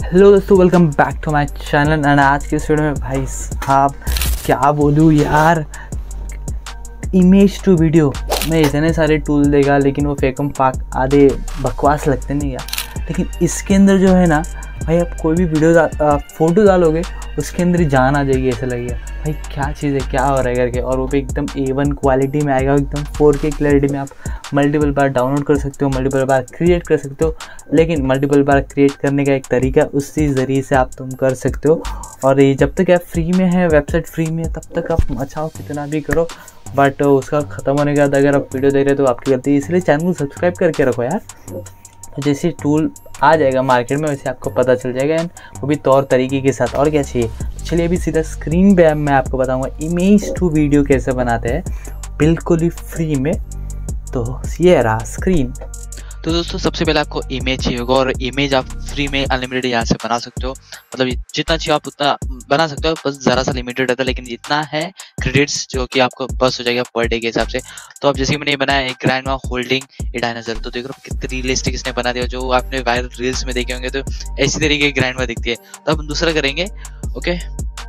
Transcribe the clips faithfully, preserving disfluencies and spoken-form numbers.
Hello दोस्तों, welcome back to my channel. And आज की इस वीडियो में भाई साहब क्या बोलूँ यार, इमेज टू वीडियो में इतने सारे टूल देगा लेकिन वो फेकम फाक आधे बकवास लगते नहीं यार। लेकिन इसके अंदर जो है ना भाई, आप कोई भी वीडियो दा, फ़ोटो डालोगे उसके अंदर ही जान आ जाएगी, ऐसा लगेगा भाई क्या चीज़ है, क्या हो रहा है करके। और वो भी एकदम ए वन क्वालिटी में आएगा, एकदम फोर के क्लैरिटी में। आप मल्टीपल बार डाउनलोड कर सकते हो, मल्टीपल बार क्रिएट कर सकते हो, लेकिन मल्टीपल बार क्रिएट करने का एक तरीका उसी ज़रिए से आप तुम कर सकते हो। और ये जब तक आप फ्री में है, वेबसाइट फ्री में है, तब तक आप मचाओ कितना भी करो, बट उसका ख़त्म होने के बाद अगर आप वीडियो देख रहे हो तो आपकी गलती है। इसलिए चैनल को सब्सक्राइब करके रखो यार। तो जैसे टूल आ जाएगा मार्केट में वैसे आपको पता चल जाएगा, एंड वो भी तौर तरीके के साथ। और क्या चाहिए, चलिए अभी सीधा स्क्रीन पे मैं आपको बताऊंगा इमेज टू वीडियो कैसे बनाते हैं बिल्कुल ही फ्री में। तो ये रहा स्क्रीन। तो दोस्तों सबसे पहले आपको इमेज चाहिए होगा, और इमेज आप फ्री में अनलिमिटेड यहाँ से बना सकते हो। मतलब जितना चाहिए आप उतना बना सकते हो, बस ज़रा सा लिमिटेड रहता है, लेकिन इतना है क्रेडिट्स जो कि आपको बस हो जाएगा पर डे के हिसाब से। तो अब जैसे कि मैंने ये बनाया एक ग्रैंड मा होल्डिंग ए डायनासोर, तो देख रहे हो कितनी रियलिस्टिक इसने बना दिया। जो आपने वायरल रील्स में देखे होंगे तो ऐसी तरीके की ग्रैंड मा दिखती है। तो अब दूसरा करेंगे, okay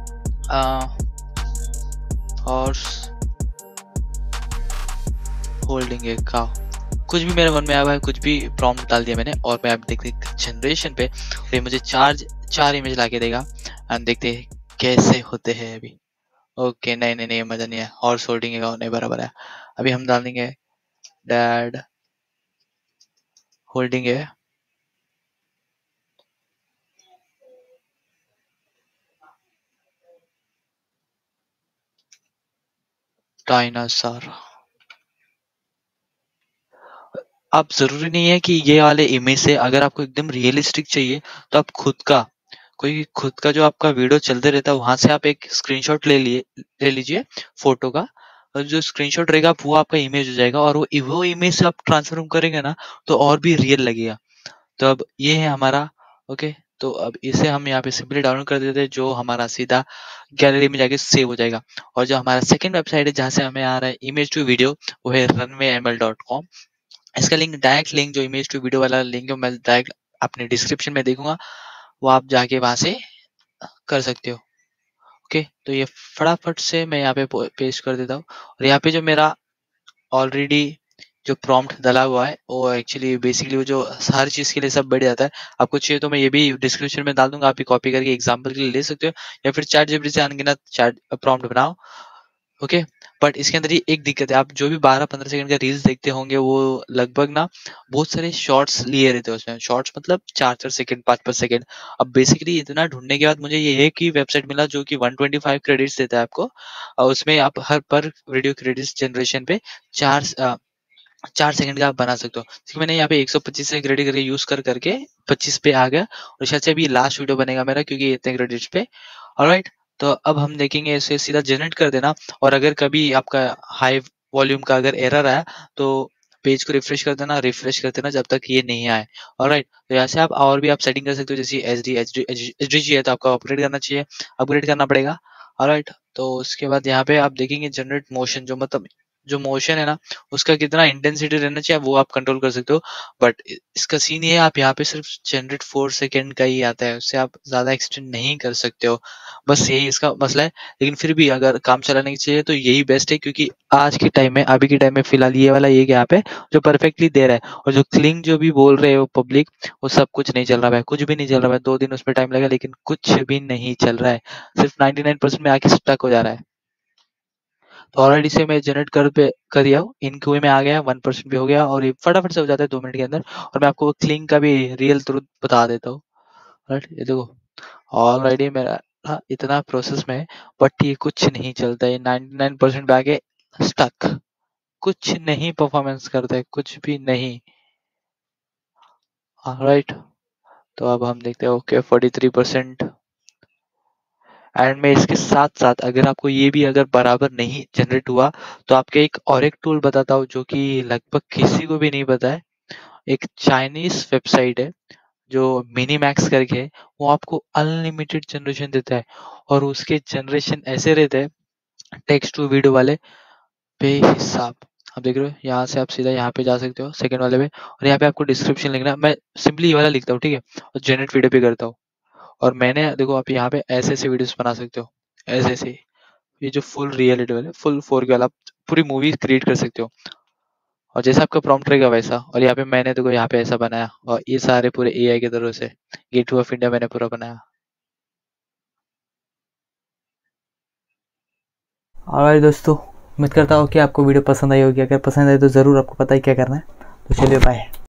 horse holding a cow, कुछ भी मेरे मन में आया हुआ है, कुछ भी प्रॉम्प्ट डाल दिया मैंने, और मैं अब देखते जनरेशन पे ये मुझे चार चार इमेज लाके देगा। एंड देखते हैं कैसे होते हैं अभी। ओके नहीं नहीं नहीं मजा नहीं है, हॉर्स होल्डिंग है नहीं बराबर है। अभी हम डाल देंगे डैड होल्डिंग है डायनासोर। अब जरूरी नहीं है कि ये वाले इमेज से, अगर आपको एकदम रियलिस्टिक चाहिए तो आप खुद का कोई खुद का जो आपका वीडियो चलते रहता है वहां से आप एक स्क्रीनशॉट ले लिए ले लीजिए फोटो का, और जो स्क्रीनशॉट रहेगा वो आपका इमेज हो जाएगा, और वो वो इमेज से आप ट्रांसफॉर्म करेंगे ना तो और भी रियल लगेगा। तो अब ये है हमारा, ओके। तो अब इसे हम यहाँ पे सिंपली डाउनलोड कर देते हैं, जो हमारा सीधा गैलरी में जाके सेव हो जाएगा। और जो हमारा सेकंड वेबसाइट है जहाँ से हमें आ रहा है इमेज टू वीडियो, वो है runway M L dot com. इसका लिंक, डायरेक्ट लिंक जो इमेज टू वीडियो वाला लिंक है, मैं डायरेक्ट अपने डिस्क्रिप्शन में देखूंगा, वो आप जाके वहां से कर सकते हो। ओके तो ये फटाफट से मैं यहाँ पे पेस्ट कर देता हूँ। और यहाँ पे जो मेरा ऑलरेडी जो प्रॉम्प्ट डाला हुआ है वो एक्चुअली बेसिकली वो जो हर चीज के लिए सब बढ़ जाता है। आपको चाहिए तो मैं ये भी डिस्क्रिप्शन में डाल दूंगा, आप ही कॉपी करके एग्जांपल के लिए ले सकते हो, या फिर चैट जीपीटी से अनगिनत चैट प्रॉम्प्ट बनाओ। ओके बट इसके अंदर ये एक दिक्कत है, आप जो भी बारह पंद्रह सेकंड का रील्स देखते होंगे वो लगभग ना बहुत सारे शॉर्ट्स लिए रहते हैं उसमें। शॉर्ट्स मतलब चार चार सेकंड पाँच पाँच सेकंड। अब बेसिकली इतना ढूंढने के बाद मुझे ये एक ही वेबसाइट मिला जो कि वन ट्वेंटी फाइव क्रेडिट्स देता है आपको, और उसमें आप हर पर वीडियो क्रेडिट्स जनरेशन पे चार अ, चार सेकंड का आप बना सकते हो। जैसे मैंने यहाँ पे एक सौ पच्चीस से क्रेडिट करके यूज कर करके पच्चीस पे आ गया, और शायद से अभी लास्ट वीडियो बनेगा मेरा क्योंकि इतने क्रेडिट्स पे। ऑलराइट तो अब हम देखेंगे इसे सीधा जनरेट कर देना, और अगर कभी आपका हाई वॉल्यूम का अगर एरर आया तो पेज को रिफ्रेश कर देना, रिफ्रेश कर देना जब तक ये नहीं आए। ऑलराइट तो यहाँ से आप और भी आप सेटिंग कर सकते हो, जैसे H D H D H D है तो आपको अपग्रेड करना चाहिए, अपग्रेड करना पड़ेगा। ऑलराइट तो उसके बाद यहाँ पे आप देखेंगे जनरेट मोशन, जो मतलब जो मोशन है ना उसका कितना इंटेंसिटी रहना चाहिए वो आप कंट्रोल कर सकते हो। बट इसका सीन ये है, आप यहाँ पे सिर्फ जनरेट फोर सेकेंड का ही आता है, उससे आप ज्यादा एक्सटेंड नहीं कर सकते हो, बस यही इसका मसला है। लेकिन फिर भी अगर काम चलाने की चाहिए तो यही बेस्ट है, क्योंकि आज के टाइम में, अभी के टाइम में फिलहाल ये वाला एक यहाँ पे जो परफेक्टली दे रहा है। और जो क्लिंग जो भी बोल रहे हो पब्लिक, वो सब कुछ नहीं चल रहा है, कुछ भी नहीं चल रहा है। दो दिन उसमें टाइम लगा लेकिन कुछ भी नहीं चल रहा है, सिर्फ नाइनटी नाइन परसेंट में आके स्टक हो जा रहा है। तो ऑलरेडी से मैं जनरेट कर पे कर दिया हूँ, इन क्यू में आ गया, वन परसेंट भी हो गया, और ये फटाफट से हो जाता है दो मिनट के अंदर। और मैं आपको क्लिंग का भी रियल तुरंत बता देता हूँ। राइट ये देखो ऑलरेडी मेरा हाँ, इतना प्रोसेस में है, बट ये कुछ नहीं चलता है, नाइनटी नाइन परसेंट पे आके स्टक, कुछ नहीं परफॉर्मेंस करता है, कुछ भी नहीं। राइट तो अब हम देखते हैं, okay forty three percent. End में इसके साथ साथ अगर आपको ये भी अगर बराबर नहीं जनरेट हुआ तो आपके एक और एक टूल बताता हूँ जो कि लगभग किसी को भी नहीं पता है। एक चाइनीज वेबसाइट है जो मिनी मैक्स करके है, वो आपको अनलिमिटेड जनरेशन देता है, और उसके जनरेशन ऐसे रहते हैं टेक्स्ट टू वीडियो वाले बेहिसाब। आप देख रहे हो यहाँ से आप सीधा यहाँ पे जा सकते हो सेकंड वाले पे, और यहाँ पे आपको डिस्क्रिप्शन लिखना है। मैं सिंपली ये वाला लिखता हूँ ठीक है, और जनरेट वीडियो पे करता हूँ। और मैंने देखो आप यहाँ पे ऐसे ऐसे वीडियोस बना सकते हो, ऐसे ऐसे, ये जो फुल रियलिटी वाले फुल फोर के वाला आप पूरी मूवी क्रिएट कर सकते हो, और जैसा आपका प्रॉम्प्ट रहेगा वैसा। और यहाँ पे मैंने देखो यहाँ पे ऐसा बनाया, और ये सारे पूरे एआई के तरह से गेटवे ऑफ इंडिया मैंने पूरा बनाया। और दोस्तों उम्मीद करता हूँ कि आपको वीडियो पसंद आई होगी। अगर पसंद आई तो ज़रूर आपको पता ही क्या करना है। तो चलिए बाय।